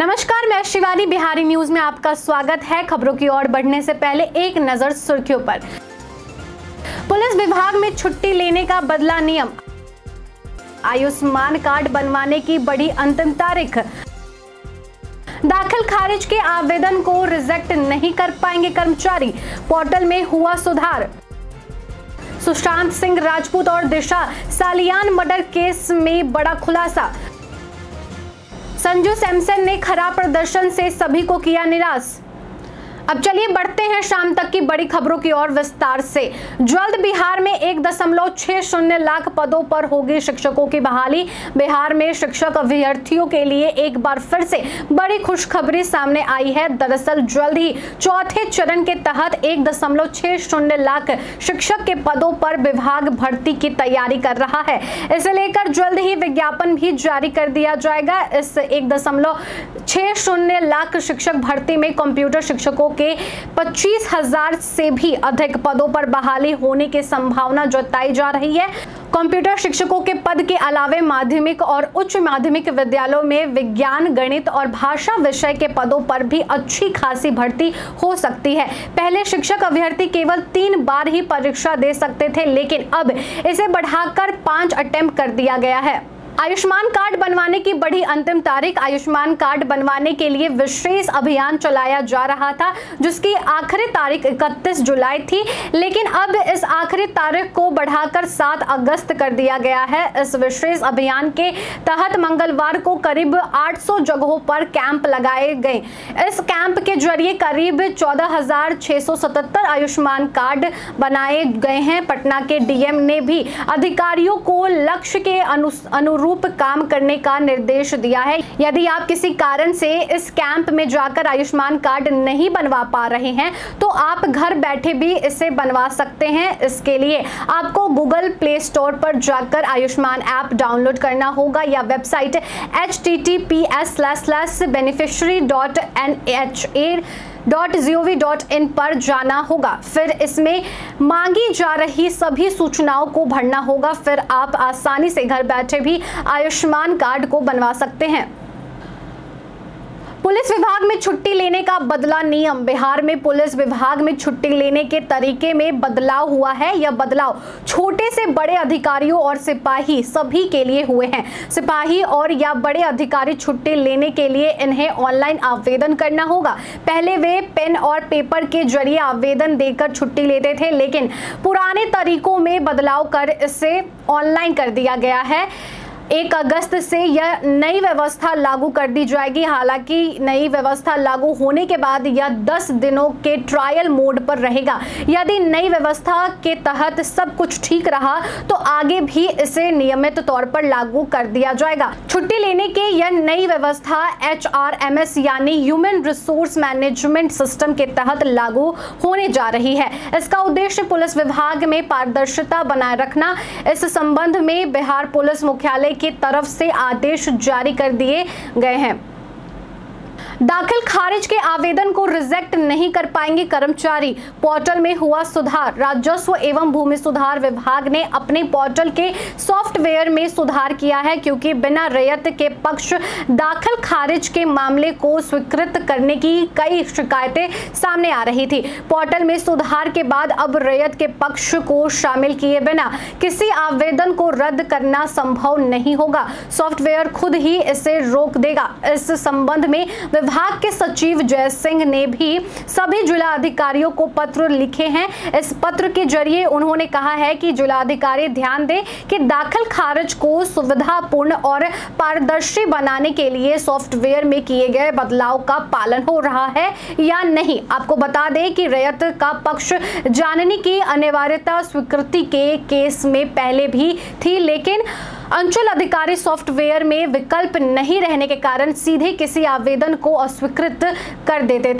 नमस्कार, मैं शिवानी। बिहारी न्यूज में आपका स्वागत है। खबरों की ओर बढ़ने से पहले एक नजर सुर्खियों पर। पुलिस विभाग में छुट्टी लेने का बदला नियम, आयुष्मान कार्ड बनवाने की बढ़ी अंतिम तारीख, दाखिल खारिज के आवेदन को रिजेक्ट नहीं कर पाएंगे कर्मचारी, पोर्टल में हुआ सुधार, सुशांत सिंह राजपूत और दिशा सालियान मर्डर केस में बड़ा खुलासा, संजू सैमसन ने खराब प्रदर्शन से सभी को किया निराश। अब चलिए बढ़ते हैं शाम तक की बड़ी खबरों की ओर विस्तार से। जल्द बिहार में 1.60 लाख पदों पर होगी शिक्षकों की बहाली। बिहार में शिक्षक अभ्यर्थियों के लिए एक बार फिर से बड़ी खुशखबरी सामने आई है। दरअसल जल्द ही चौथे चरण के तहत 1.60 लाख शिक्षक के पदों पर विभाग भर्ती की तैयारी कर रहा है। इसे लेकर जल्द ही विज्ञापन भी जारी कर दिया जाएगा। इस 1.60 लाख शिक्षक भर्ती में कंप्यूटर शिक्षकों के 25,000 से भी अधिक पदों पर बहाली होने की संभावना जताई जा रही है। कंप्यूटर शिक्षकों के पद के अलावे माध्यमिक और उच्च माध्यमिक विद्यालयों में विज्ञान, गणित और भाषा विषय के पदों पर भी अच्छी खासी भर्ती हो सकती है। पहले शिक्षक अभ्यर्थी केवल 3 बार ही परीक्षा दे सकते थे, लेकिन अब इसे बढ़ाकर 5 अटेम्प्ट कर दिया गया है। आयुष्मान कार्ड बनवाने की बढ़ी अंतिम तारीख। आयुष्मान कार्ड बनवाने के लिए विशेष अभियान चलाया जा रहा था, जिसकी आखिरी तारीख 31 जुलाई थी, लेकिन अब इस आखिरी तारीख को बढ़ाकर 7 अगस्त कर दिया गया है। इस विशेष अभियान के तहत मंगलवार को करीब 800 जगहों पर कैंप लगाए गए। इस कैंप के जरिए करीब 14,677 आयुष्मान कार्ड बनाए गए हैं। पटना के डीएम ने भी अधिकारियों को लक्ष्य के अनुरूप काम करने का निर्देश दिया है। यदि आप किसी कारण से इस कैंप में जाकर आयुष्मान कार्ड नहीं बनवा पा रहे हैं, तो आप घर बैठे भी इसे बनवा सकते हैं। इसके लिए आपको गूगल प्ले स्टोर पर जाकर आयुष्मान ऐप डाउनलोड करना होगा या वेबसाइट https://beneficiary.nha.gov.in पर जाना होगा। फिर इसमें मांगी जा रही सभी सूचनाओं को भरना होगा। फिर आप आसानी से घर बैठे भी आयुष्मान कार्ड को बनवा सकते हैं। पुलिस विभाग में छुट्टी लेने का बदला नियम। बिहार में पुलिस विभाग में छुट्टी लेने के तरीके में बदलाव हुआ है। यह बदलाव छोटे से बड़े अधिकारियों और सिपाही सभी के लिए हुए हैं। सिपाही और या बड़े अधिकारी छुट्टी लेने के लिए इन्हें ऑनलाइन आवेदन करना होगा। पहले वे पेन और पेपर के जरिए आवेदन देकर छुट्टी लेते थे, लेकिन पुराने तरीकों में बदलाव कर इसे ऑनलाइन कर दिया गया है। 1 अगस्त से यह नई व्यवस्था लागू कर दी जाएगी। हालांकि नई व्यवस्था लागू होने के बाद यह 10 दिनों के ट्रायल मोड पर रहेगा। यदि नई व्यवस्था के तहत सब कुछ ठीक रहा तो आगे भी इसे नियमित तौर पर लागू कर दिया जाएगा। छुट्टी लेने के यह नई व्यवस्था HRMS यानी ह्यूमन रिसोर्स मैनेजमेंट सिस्टम के तहत लागू होने जा रही है। इसका उद्देश्य पुलिस विभाग में पारदर्शिता बनाए रखना। इस संबंध में बिहार पुलिस मुख्यालय की तरफ से आदेश जारी कर दिए गए हैं। दाखिल खारिज के आवेदन को रिजेक्ट नहीं कर पाएंगे कर्मचारी, पोर्टल में हुआ सुधार। राजस्व एवं भूमि सुधार विभाग ने अपने पोर्टल के सॉफ्टवेयर में सुधार किया है, क्योंकि बिना रैयत के पक्ष दाखिल खारिज के मामले को स्वीकृत करने की कई शिकायतें सामने आ रही थी। पोर्टल में सुधार के बाद अब रैयत के पक्ष को शामिल किए बिना किसी आवेदन को रद्द करना संभव नहीं होगा। सॉफ्टवेयर खुद ही इसे रोक देगा। इस संबंध में विभाग के सचिव जय सिंह ने भी सभी जिलाधिकारियों को पत्र लिखे हैं। इस पत्र के जरिए उन्होंने कहा है कि जिलाधिकारी ध्यान दें कि दाखिल खारिज को सुविधापूर्ण और पारदर्शी बनाने के लिए सॉफ्टवेयर में किए गए बदलाव का पालन हो रहा है या नहीं। आपको बता दें कि रैयत का पक्ष जानने की अनिवार्यता स्वीकृति के केस में पहले भी थी, लेकिन अंचल अधिकारी सॉफ्टवेयर में विकल्प नहीं रहने के कारण सीधे किसी आवेदन को अस्वीकृत कर देते थे।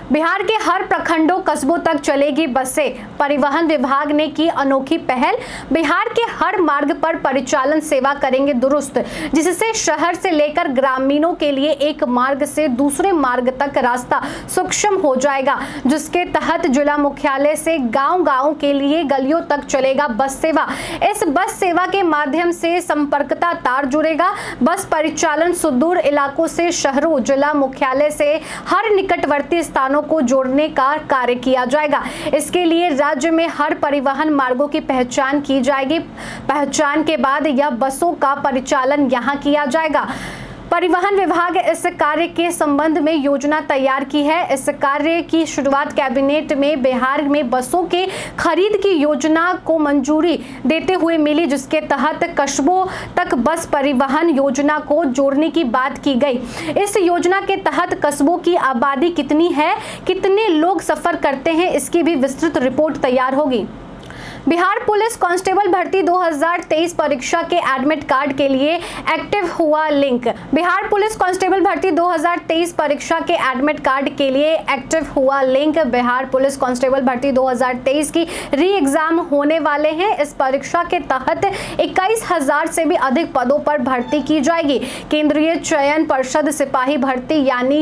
बिहार के हर प्रखंडों कस्बों तक चलेगी बसें। परिवहन विभाग ने की अनोखी पहल। बिहार के हर मार्ग पर परिचालन सेवा करेंगे दुरुस्त, जिससे शहर से लेकर ग्रामीणों के लिए एक मार्ग से दूसरे मार्ग तक रास्ता सूक्ष्म हो जाएगा, जिसके तहत जिला मुख्यालय से गांव-गांव के लिए गलियों तक चलेगा बस सेवा। इस बस सेवा के माध्यम से संपर्कता तार जुड़ेगा। बस परिचालन सुदूर इलाकों से शहरों, जिला मुख्यालय से हर निकटवर्ती स्थानों को जोड़ने का कार्य किया जाएगा। इसके लिए राज्य में हर परिवहन मार्गों की पहचान की जाएगी। पहचान के बाद यह बसों का परिचालन यहां किया जाएगा। परिवहन विभाग इस कार्य के संबंध में योजना तैयार की है। इस कार्य की शुरुआत कैबिनेट में बिहार में बसों के खरीद की योजना को मंजूरी देते हुए मिली, जिसके तहत कस्बों तक बस परिवहन योजना को जोड़ने की बात की गई। इस योजना के तहत कस्बों की आबादी कितनी है, कितने लोग सफर करते हैं, इसकी भी विस्तृत रिपोर्ट तैयार होगी। बिहार पुलिस कांस्टेबल भर्ती 2023 परीक्षा के एडमिट कार्ड के लिए एक्टिव हुआ लिंक। बिहार पुलिस कांस्टेबल भर्ती 2023 परीक्षा के एडमिट कार्ड के लिए एक्टिव हुआ लिंक। बिहार पुलिस कांस्टेबल भर्ती 2023 की री एग्जाम होने वाले हैं। इस परीक्षा के तहत 21,000 से भी अधिक पदों पर भर्ती की जाएगी। केंद्रीय चयन परिषद सिपाही भर्ती यानी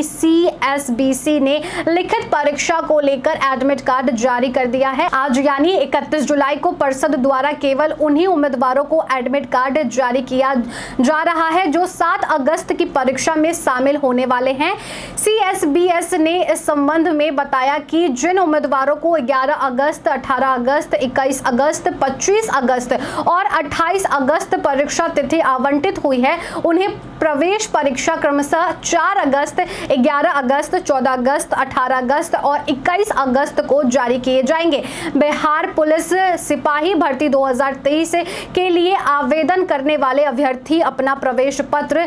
CSBC ने लिखित परीक्षा को लेकर एडमिट कार्ड जारी कर दिया है। आज यानी 31 जुलाई को परिषद द्वारा केवल उन्हीं उम्मीदवारों को एडमिट कार्ड जारी किया जा रहा है जो 7 अगस्त की परीक्षा में शामिल होने वाले हैं। CSBS ने इस संबंध में बताया कि जिन उम्मीदवारों को 11 अगस्त, 18 अगस्त, 21 अगस्त, 25 अगस्त और 28 अगस्त परीक्षा तिथि आवंटित हुई है, उन्हें प्रवेश परीक्षा क्रमशः 4 अगस्त, 11 अगस्त, 14 अगस्त, 18 अगस्त और 21 अगस्त को जारी किए जाएंगे। बिहार पुलिस सिपाही भर्ती 2023 के लिए आवेदन करने वाले अभ्यर्थी अपना प्रवेश पत्र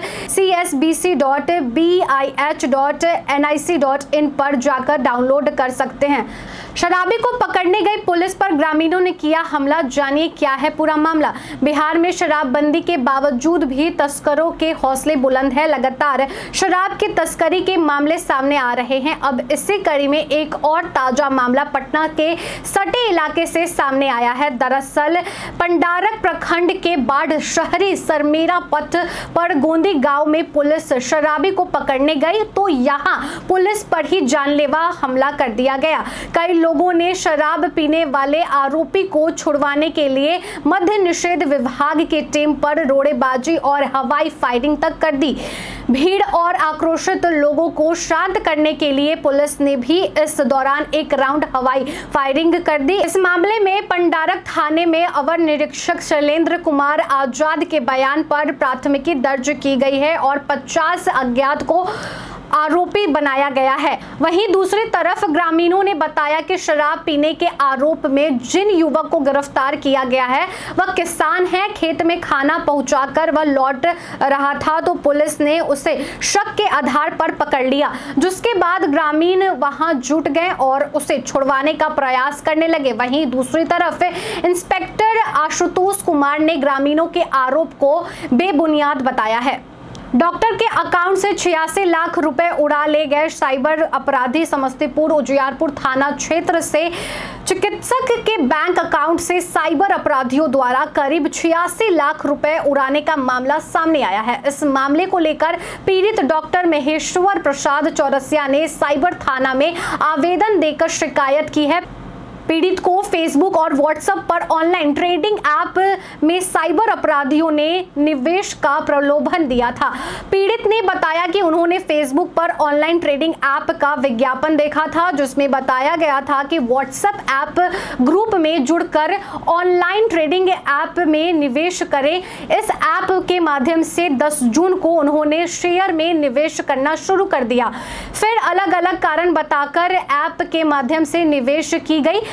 csbc.bih.nic.in पर जाकर डाउनलोड कर सकते हैं। शराबी को पकड़ने गई पुलिस पर ग्रामीणों ने किया हमला। जानिए क्या है पूरा मामला। बिहार में शराबबंदी के बावजूद भी तस्करों के हौसले बुलंद है। लगातार शराब की तस्करी के मामले सामने आ रहे हैं। अब इसी कड़ी में एक और ताजा मामला पटना के सटे इलाके से सामने आया है। दरअसल पंडारक प्रखंड के बाढ़ शहरी सरमेरा पथ पर गोंदी गांव में पुलिस शराबी को पकड़ने गई तो यहां पुलिस पर ही जानलेवा हमला कर दिया गया। कई लोगों ने शराब पीने वाले आरोपी को छुड़वाने के लिए मद्य निषेध विभाग की टीम पर रोड़ेबाजी और हवाई फायरिंग तक कर दी। भीड़ और आक्रोशित लोगों को शांत करने के लिए पुलिस ने भी इस दौरान एक राउंड हवाई फायरिंग कर दी। इस मामले में पंडारक थाने में अवर निरीक्षक शैलेंद्र कुमार आजाद के बयान पर प्राथमिकी दर्ज की गई है और 50 अज्ञात को आरोपी बनाया गया है। वहीं दूसरी तरफ ग्रामीणों ने बताया कि शराब पीने के आरोप में जिन युवक को गिरफ्तार किया गया है वह किसान है। खेत में खाना पहुंचाकर वह लौट रहा था तो पुलिस ने उसे शक के आधार पर पकड़ लिया, जिसके बाद ग्रामीण वहां जुट गए और उसे छुड़वाने का प्रयास करने लगे। वहीं दूसरी तरफ इंस्पेक्टर आशुतोष कुमार ने ग्रामीणों के आरोप को बेबुनियाद बताया है। डॉक्टर के अकाउंट से 86 लाख रुपए उड़ा ले गए साइबर अपराधी। समस्तीपुर उजियारपुर थाना क्षेत्र से चिकित्सक के बैंक अकाउंट से साइबर अपराधियों द्वारा करीब 86 लाख रुपए उड़ाने का मामला सामने आया है। इस मामले को लेकर पीड़ित डॉक्टर महेश्वर प्रसाद चौरसिया ने साइबर थाना में आवेदन देकर शिकायत की है। पीड़ित को फेसबुक और व्हाट्सएप पर ऑनलाइन ट्रेडिंग ऐप में साइबर अपराधियों ने निवेश का प्रलोभन दिया था। पीड़ित ने बताया कि उन्होंने फेसबुक पर ऑनलाइन ट्रेडिंग ऐप का विज्ञापन देखा था, जिसमें बताया गया था कि व्हाट्सएप ऐप ग्रुप में जुड़कर ऑनलाइन ट्रेडिंग ऐप में निवेश करें। इस ऐप के माध्यम से 10 जून को उन्होंने शेयर में निवेश करना शुरू कर दिया। फिर अलग अलग कारण बताकर ऐप के माध्यम से निवेश की गई।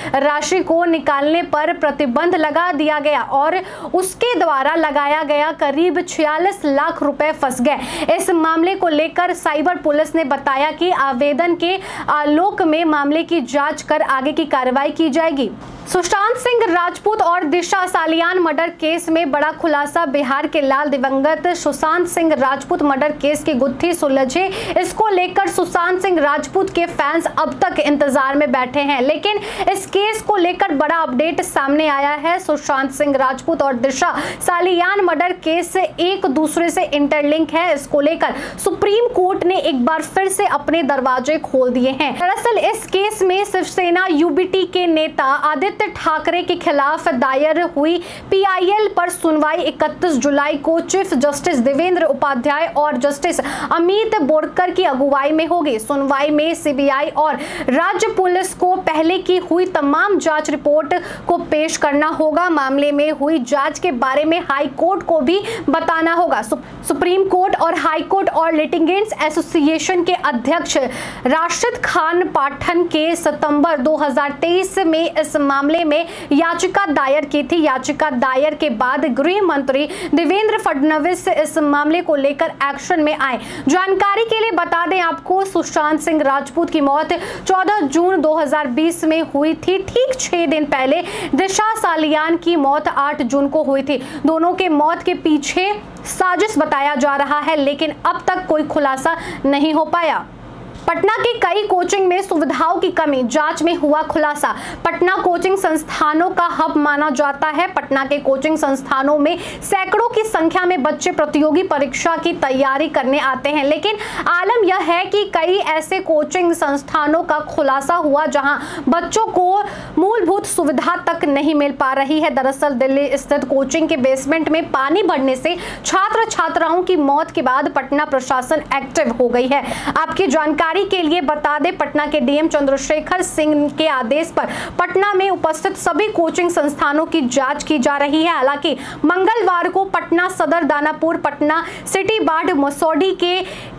राशि को निकालने पर प्रतिबंध लगा दिया गया और उसके द्वारा लगाया गया करीब 46 लाख रुपए फंस गए। इस मामले को लेकर साइबर पुलिस ने बताया कि आवेदन के आलोक में मामले की जांच कर आगे की कार्रवाई की जाएगी। सुशांत सिंह राजपूत और दिशा सालियान मर्डर केस में बड़ा खुलासा। बिहार के लाल दिवंगत सुशांत सिंह राजपूत मर्डर केस की गुत्थी सुलझे, इसको लेकर सुशांत सिंह राजपूत के फैंस अब तक इंतजार में बैठे हैं, लेकिन इस केस को लेकर बड़ा अपडेट सामने आया है। सुशांत सिंह राजपूत और दिशा सालियान मर्डर केस एक दूसरे से इंटरलिंक है। इसको लेकर सुप्रीम कोर्ट ने एक बार फिर से अपने दरवाजे खोल दिए हैं। दरअसल इस केस में शिवसेना यूबीटी के नेता आदित्य ठाकरे के खिलाफ दायर हुई पीआईएल पर सुनवाई 31 जुलाई को चीफ जस्टिस देवेंद्र उपाध्याय और जस्टिस अमित बोरकर की अगुवाई में होगी। सुनवाई में सीबीआई और राज्य पुलिस को पहले की हुई तमाम जांच रिपोर्ट को पेश करना होगा। मामले में हुई जांच के बारे में हाई कोर्ट को भी बताना होगा। सुप्रीम कोर्ट और हाई कोर्ट और लिटिगेंट्स एसोसिएशन के अध्यक्ष राशिद खान पाठन के सितंबर 2023 में इस मामले में याचिका दायर की थी। याचिका दायर के बाद गृह मंत्री देवेंद्र फडणवीस इस मामले को लेकर एक्शन में आए। जानकारी के लिए बता दें आपको, सुशांत सिंह राजपूत की मौत 14 जून 2020 में हुई थी। ठीक 6 दिन पहले दिशा सालियान की मौत 8 जून को हुई थी। दोनों के मौत के पीछे साजिश बताया जा रहा है, लेकिन अब तक कोई खुलासा नहीं हो पाया। पटना के कई कोचिंग में सुविधाओं की कमी, जांच में हुआ खुलासा। पटना कोचिंग संस्थानों का हब माना जाता है। पटना के कोचिंग संस्थानों में सैकड़ों की संख्या में बच्चे प्रतियोगी परीक्षा की तैयारी करने आते हैं, लेकिन आलम यह है कि कई ऐसे कोचिंग संस्थानों का खुलासा हुआ जहां बच्चों को मूलभूत सुविधा तक नहीं मिल पा रही है। दरअसल दिल्ली स्थित कोचिंग के बेसमेंट में पानी भरने से छात्र छात्राओं की मौत के बाद पटना प्रशासन एक्टिव हो गई है। आपकी जानकारी के लिए बता दें, पटना के डीएम चंद्रशेखर सिंह के आदेश पर पटना में उपस्थित सभी कोचिंग संस्थानों की जांच की जा रही है। हालांकि मंगलवार को पटना सदर, दानापुर, पटना सिटी, बाढ़, मसौढ़ी के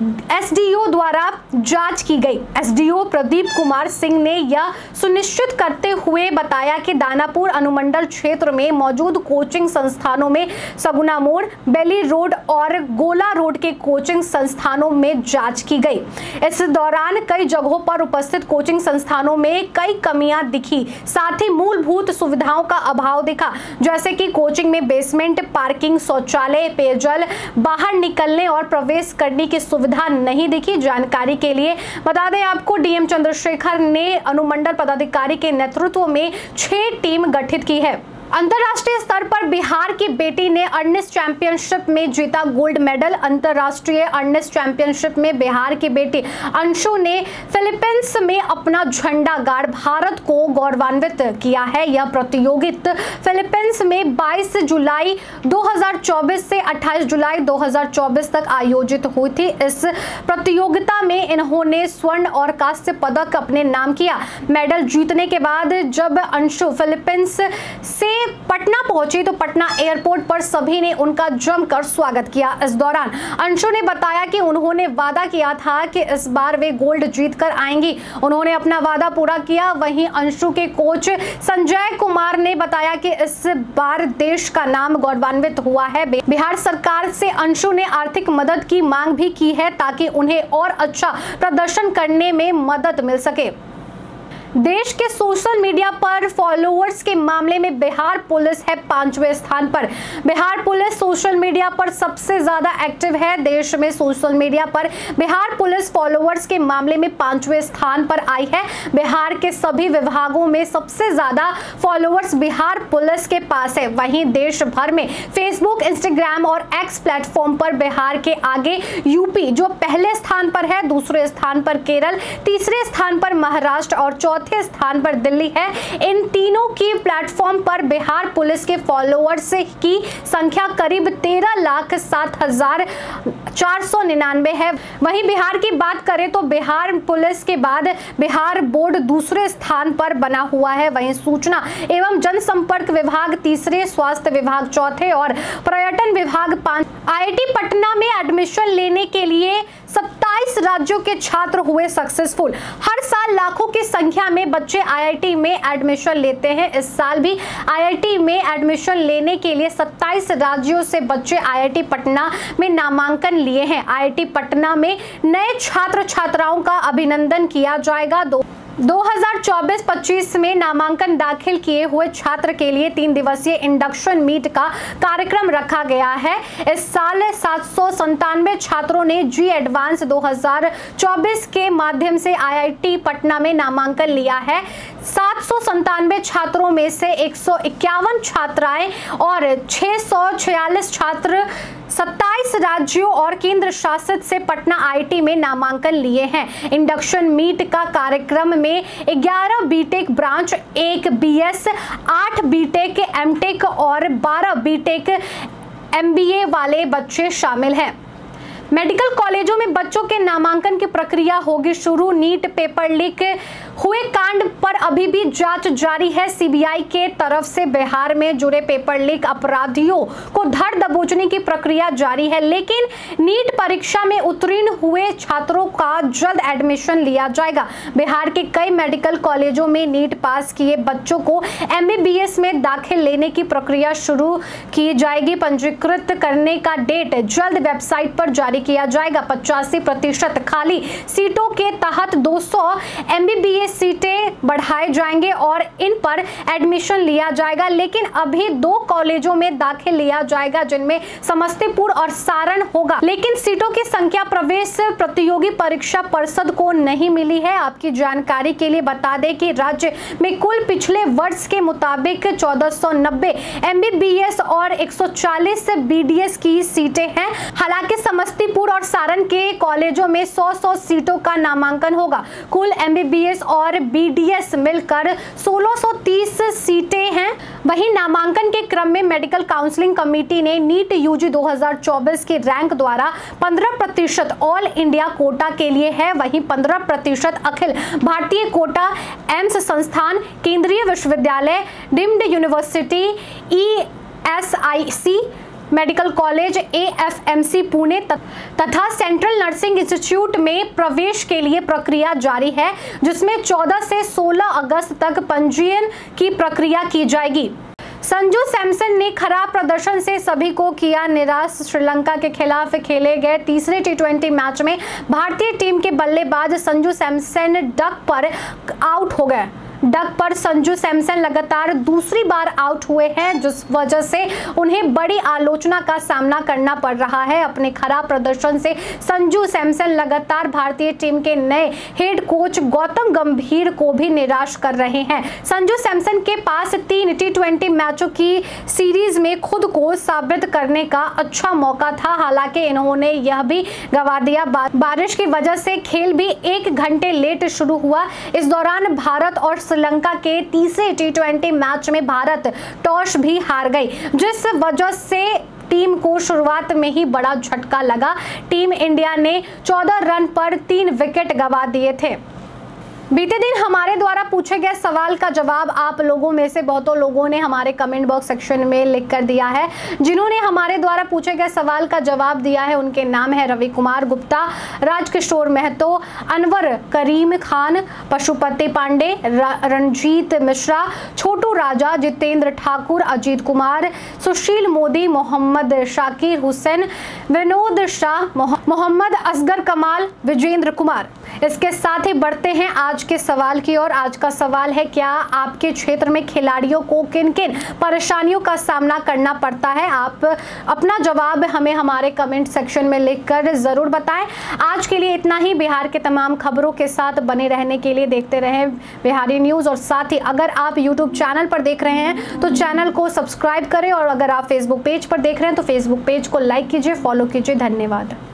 एसडीओ द्वारा जांच की गई। एसडीओ प्रदीप कुमार सिंह ने यह सुनिश्चित करते हुए बताया कि दानापुर अनुमंडल क्षेत्र में मौजूद कोचिंग संस्थानों में सगुना मोड़, बेली रोड और गोला रोड के कोचिंग संस्थानों में जांच की गई। इस दौरान कई जगहों पर उपस्थित कोचिंग संस्थानों में कई कमियां दिखी, साथ ही मूलभूत सुविधाओं का अभाव दिखा, जैसे कि कोचिंग में बेसमेंट, पार्किंग, शौचालय, पेयजल, बाहर निकलने और प्रवेश करने की सुविधा नहीं दिखी। जानकारी के लिए बता दें आपको, डीएम चंद्रशेखर ने अनुमंडल पदाधिकारी के नेतृत्व में 6 टीम गठित की है। अंतर्राष्ट्रीय स्तर पर बिहार की बेटी ने अर्निश चैंपियनशिप में जीता गोल्ड मेडल। अंतर्राष्ट्रीय अर्निश चैंपियनशिप में बिहार की बेटी अंशु ने फिलीपींस में अपना झंडा गाड़ भारत को गौरवान्वित किया है। यह प्रतियोगिता फिलीपींस में 22 जुलाई 2024 से 28 जुलाई 2024 तक आयोजित हुई थी। इस प्रतियोगिता में इन्होंने स्वर्ण और कांस्य पदक अपने नाम किया। मेडल जीतने के बाद जब अंशु फिलीपींस से पटना पहुंची तो पटना एयरपोर्ट पर सभी ने उनका जमकर स्वागत किया। इस दौरान अंशु ने बताया कि उन्होंने वादा किया था कि इस बार वे गोल्ड जीतकर आएंगी। उन्होंने अपना वादा पूरा किया। वहीं अंशु के कोच संजय कुमार ने बताया कि इस बार देश का नाम गौरवान्वित हुआ है। बिहार सरकार से अंशु ने आर्थिक मदद की मांग भी की है ताकि उन्हें और अच्छा प्रदर्शन करने में मदद मिल सके। देश के सोशल मीडिया पर फॉलोअर्स के मामले में बिहार पुलिस है 5वें स्थान पर। बिहार पुलिस सोशल मीडिया पर सबसे ज्यादा एक्टिव है। देश में सोशल मीडिया पर बिहार पुलिस फॉलोअर्स के मामले में 5वें स्थान पर आई है। बिहार के सभी विभागों में सबसे ज्यादा फॉलोअर्स बिहार पुलिस के पास है। वहीं देश भर में फेसबुक, इंस्टाग्राम और एक्स प्लेटफॉर्म पर बिहार के आगे यूपी जो पहले स्थान पर है, दूसरे स्थान पर केरल, तीसरे स्थान पर महाराष्ट्र और चौथे स्थान पर दिल्ली है। इन तीनों की प्लेटफॉर्म पर बिहार पुलिस के फॉलोअर्स की संख्या करीब 13,07,499 है। वहीं बिहार की बात करें तो बिहार पुलिस के बाद बिहार बोर्ड दूसरे स्थान पर बना हुआ है। वहीं सूचना एवं जनसंपर्क विभाग तीसरे, स्वास्थ्य विभाग चौथे और पर्यटन विभाग 5। आईआईटी पटना में एडमिशन लेने के लिए 27 राज्यों के छात्र हुए सक्सेसफुल। हर साल लाखों की संख्या में बच्चे आईआईटी में एडमिशन लेते हैं। इस साल भी आईआईटी में एडमिशन लेने के लिए 27 राज्यों से बच्चे आईआईटी पटना में नामांकन लिए हैं। आईआईटी पटना में नए छात्र छात्राओं का अभिनंदन किया जाएगा। 2024-25 में नामांकन दाखिल किए हुए छात्र के लिए 3 दिवसीय इंडक्शन मीट का कार्यक्रम रखा गया है। इस साल 797 छात्रों ने जी एडवांस 2024 के माध्यम से आईआईटी पटना में नामांकन लिया है। 797 छात्रों में से 151 छात्राएं और 646 छात्र 27 राज्यों और केंद्र शासित से पटना आईआईटी में नामांकन लिए हैं। इंडक्शन मीट का कार्यक्रम में 11 BTech branch, 1 BS, 8 BTech MTech और 12 बीटेक एमबीए वाले बच्चे शामिल हैं। मेडिकल कॉलेजों में बच्चों के नामांकन की प्रक्रिया होगी शुरू। नीट पेपर लीक हुए कांड पर अभी भी जांच जारी है। सीबीआई के तरफ से बिहार में जुड़े पेपर लीक अपराधियों को धर दबोचने की प्रक्रिया जारी है, लेकिन नीट परीक्षा में उत्तीर्ण हुए छात्रों का जल्द एडमिशन लिया जाएगा। बिहार के कई मेडिकल कॉलेजों में नीट पास किए बच्चों को एमबीबीएस में दाखिल लेने की प्रक्रिया शुरू की जाएगी। पंजीकृत करने का डेट जल्द वेबसाइट पर जारी किया जाएगा। 85% खाली सीटों के तहत 200 एमबीबीएस सीटें बढ़ाए जाएंगे और इन पर एडमिशन लिया जाएगा, लेकिन अभी 2 कॉलेजों में दाखिल लिया जाएगा जिनमें समस्तीपुर और सारण होगा, लेकिन सीटों की संख्या प्रवेश प्रतियोगी परीक्षा परिषद को नहीं मिली है। आपकी जानकारी के लिए बता दें कि राज्य में कुल पिछले वर्ष के मुताबिक 1490 एमबीबीएस और 140 बीडीएस की सीटें हैं। हालांकि समस्तीपुर और सारण के कॉलेजों में 100 सीटों का नामांकन होगा। कुल एमबीबीएस और बीडीएस मिलकर 1630 सीटें हैं। वहीं नामांकन के क्रम में मेडिकल काउंसलिंग कमेटी ने नीट यूजी 2024 के रैंक द्वारा 15% ऑल इंडिया कोटा के लिए है, वहीं 15% अखिल भारतीय कोटा, एम्स संस्थान, केंद्रीय विश्वविद्यालय, deemed university, ESIC medical college, AFMC Pune तथा सेंट्रल नर्सिंग इंस्टीट्यूट में प्रवेश के लिए प्रक्रिया जारी है, जिसमें 14 से 16 अगस्त तक पंजीयन की प्रक्रिया की जाएगी। संजू सैमसन ने खराब प्रदर्शन से सभी को किया निराश। श्रीलंका के खिलाफ खेले गए तीसरे टी20 मैच में भारतीय टीम के बल्लेबाज संजू सैमसन डक पर आउट हो गए। डक पर संजू सैमसन लगातार दूसरी बार आउट हुए हैं, जिस वजह से उन्हें बड़ी आलोचना का सामना करना पड़ रहा है। अपने खराब प्रदर्शन से संजू सैमसन लगातार भारतीय टीम के नए हेड कोच गौतम गंभीर को भी निराश कर रहे हैं। संजू सैमसन के पास 3 टी20 मैचों की सीरीज में खुद को साबित करने का अच्छा मौका था, हालांकि इन्होंने यह भी गंवा दिया। बारिश की वजह से खेल भी 1 घंटे लेट शुरू हुआ। इस दौरान भारत और श्रीलंका के तीसरे टी20 मैच में भारत टॉस भी हार गई, जिस वजह से टीम को शुरुआत में ही बड़ा झटका लगा। टीम इंडिया ने 14 रन पर 3 विकेट गंवा दिए थे। बीते दिन हमारे द्वारा पूछे गए सवाल का जवाब आप लोगों में से बहुतों लोगों ने हमारे कमेंट बॉक्स सेक्शन में लिख कर दिया है। जिन्होंने हमारे द्वारा पूछे गए सवाल का जवाब दिया है उनके नाम है रवि कुमार गुप्ता, राजकिशोर महतो, अनवर करीम खान, पशुपति पांडे, रणजीत मिश्रा, छोटू राजा, जितेंद्र ठाकुर, अजीत कुमार, सुशील मोदी, मोहम्मद शाकिर हुसैन, विनोद शाह, मोहम्मद असगर कमाल, विजेंद्र कुमार। इसके साथ ही बढ़ते हैं आज के सवाल की ओर। आज का सवाल है, क्या आपके क्षेत्र में खिलाड़ियों को किन किन परेशानियों का सामना करना पड़ता है? आप अपना जवाब हमें हमारे कमेंट सेक्शन में लिखकर जरूर बताएं। आज के लिए इतना ही। बिहार के तमाम खबरों के साथ बने रहने के लिए देखते रहें बिहारी न्यूज़, और साथ ही अगर आप यूट्यूब चैनल पर देख रहे हैं तो चैनल को सब्सक्राइब करें, और अगर आप फेसबुक पेज पर देख रहे हैं तो फेसबुक पेज को लाइक कीजिए, फॉलो कीजिए। धन्यवाद।